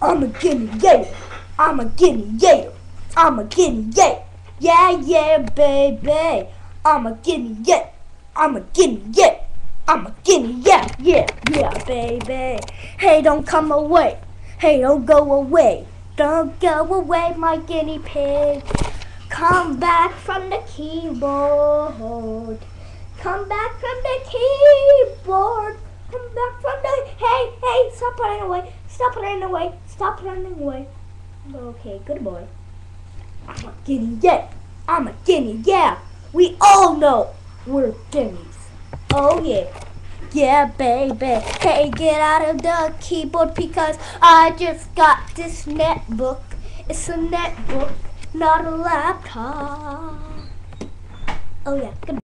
I'm a Guinea, yeah. I'm a Guinea, yeah. I'm a Guinea, yeah. Yeah, yeah, baby. I'm a Guinea, yeah. I'm a Guinea, yeah. I'm a Guinea, yeah, yeah, yeah, baby. Hey, don't come away. Hey, don't go away. Don't go away, my guinea pig. Come back from the keyboard. Come back from the keyboard. Come back from the... Hey, stop running away. Stop running away. Stop running away. Okay, good boy. I'm a guinea, yeah. I'm a guinea, yeah. We all know we're guineas. Oh, yeah. Yeah, baby. Hey, get out of the keyboard because I just got this netbook. It's a netbook, not a laptop. Oh, yeah. Good.